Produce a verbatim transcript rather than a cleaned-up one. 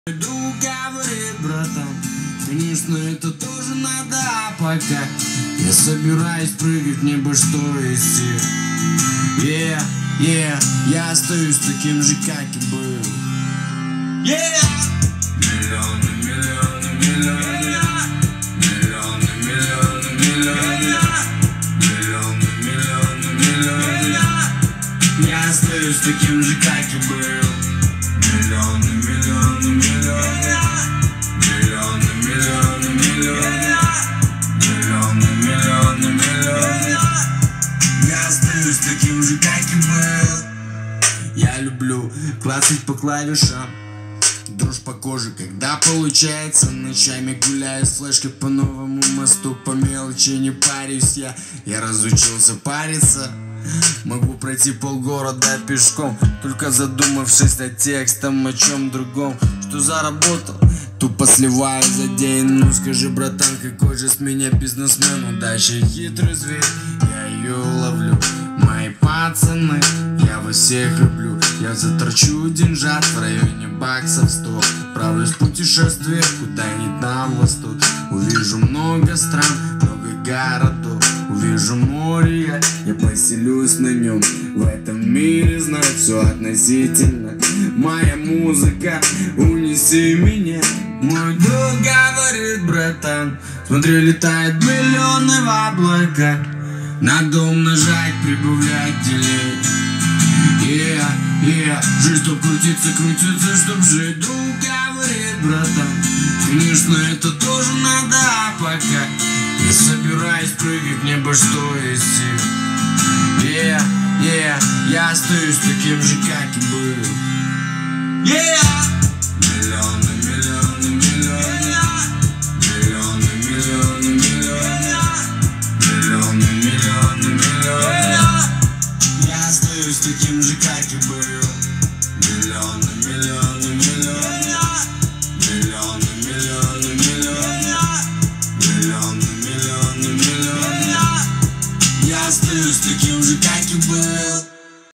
Друг говорит, братан, конечно, это тоже надо, а пока я собираюсь прыгать в небо, что из сил. Yeah, yeah, я остаюсь таким же, как и был. Yeah! Миллионы, миллионы, миллионы, миллионы, миллионы, миллионы, миллионы, миллионы, миллионы. Я остаюсь таким же, как и был. Миллионы, миллионы, миллионы, миллионы, миллионы, миллионы, миллионы, миллионы, миллионы. Я остаюсь таким же, как и был. Я люблю клацать по клавишам, дрожь по коже, когда получается. Ночами гуляю с флешкой по новому мосту, по мелочи не парюсь я. Я разучился париться. Могу пройти полгорода пешком, только задумавшись над текстом о чем другом. Что заработал, тупо сливаю за день. Ну скажи, братан, какой же с меня бизнесмен? Удача хитрый зверь, я ее ловлю. Мои пацаны, я вас всех люблю. Я затрачу деньжат в районе баксов сто. Отправлюсь в путешествие куда-нибудь на восток. Увижу много стран, много городов. Увижу море, я, я поселюсь на нем. В этом мире знаю все относительно. Моя музыка, унеси меня. Мой друг говорит, братан, смотри, летают миллионы в облака. Надо умножать, прибавлять, делить. Yeah, yeah, жизнь чтоб крутиться, крутиться, чтоб жить. Друг говорит, братан, конечно, это тоже надо, а пока я собираюсь прыгать в небо, что из сил. Yeah, yeah, я остаюсь таким же, как и был. Yeah! Миллион